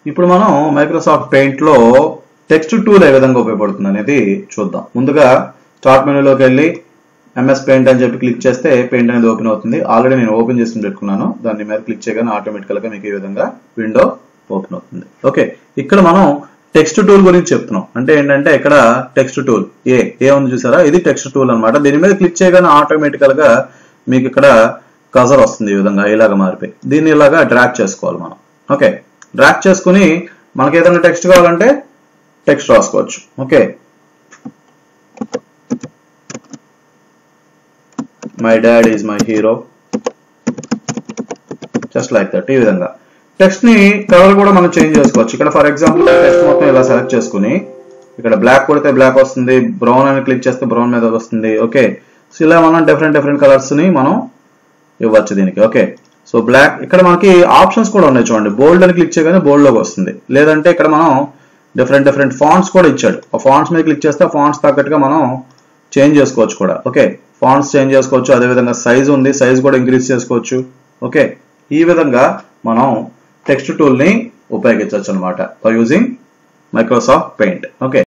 ఇప్పుడు మనం Microsoft paint లో టెక్స్ట్ టూల్ ఏ విధంగా ఉపయోగపడుతుంది అనేది చూద్దాం. ముందుగా స్టార్ట్ మెనూలోకి వెళ్ళి ఎంఎస్ పెయింట్ అని చెప్పి క్లిక్ చేస్తే పెయింట్ అనేది ఓపెన్ అవుతుంది. ఆల్రెడీ నేను ఓపెన్ చేసి పెట్టుకున్నాను. దాని మీద క్లిక్ చేయగానే ఆటోమేటికల్ గా మీకు ఈ విధంగా విండో ఓపెన్ అవుతుంది. ఓకే, ఇక్కడ మనం టెక్స్ట్ టూల్ గురించి చెప్తున్నాం. అంటే ఏంటంటే ఇక్కడ టెక్స్ట్ టూల్ ఏ ఉంది చూసారా, ఇది టెక్స్ట్ టూల్ అనమాట. దీని మీద క్లిక్ చేయగానే ఆటోమేటికల్ గా మీకు ఇక్కడ కజర్ వస్తుంది. ఈ విధంగా ఇలాగా మారిపోయి దీన్ని ఇలాగా డ్రాగ్ చేసుకోవాలి మనం. ఓకే, డ్రాగ్ చేసుకుని మనకి ఏదైనా టెక్స్ట్ కావాలంటే టెక్స్ట్ రాసుకోవచ్చు. Okay, my dad is my hero, just like that. ఈ విధంగా టెక్స్ట్ ని కలర్ కూడా మనం చేంజ్ చేసుకోవచ్చు. ఇక్కడ ఫర్ ఎగ్జాంపుల్ టెక్స్ట్ మొత్తం ఇలా సెలెక్ట్ చేసుకుని ఇక్కడ బ్లాక్ కొడితే బ్లాక్ వస్తుంది, బ్రౌన్ అని క్లిక్ చేస్తే బ్రౌన్ మీద వస్తుంది. ఓకే, సో ఇలా మనం డిఫరెంట్ కలర్స్ ని మనం ఇవ్వచ్చు దీనికి. ఓకే, సో బ్లాక్, ఇక్కడ మనకి ఆప్షన్స్ కూడా ఉన్నాయి చూడండి. బోల్డ్ అని క్లిక్ చేయగానే బోల్డ్ లోకి వస్తుంది. లేదంటే ఇక్కడ మనం డిఫరెంట్ ఫాంట్స్ కూడా ఇచ్చాడు. ఆ ఫాంట్స్ మీద క్లిక్ చేస్తే ఆ ఫాంట్స్ తగ్గట్టుగా మనం చేంజ్ చేసుకోవచ్చు కూడా. ఓకే, ఫాంట్స్ చేంజ్ చేసుకోవచ్చు. అదేవిధంగా సైజ్ ఉంది, సైజ్ కూడా ఇంక్రీజ్ చేసుకోవచ్చు. ఓకే, ఈ విధంగా మనం టెక్స్ట్ టూల్ ని ఉపయోగించవచ్చు అనమాట by using Microsoft paint. Okay.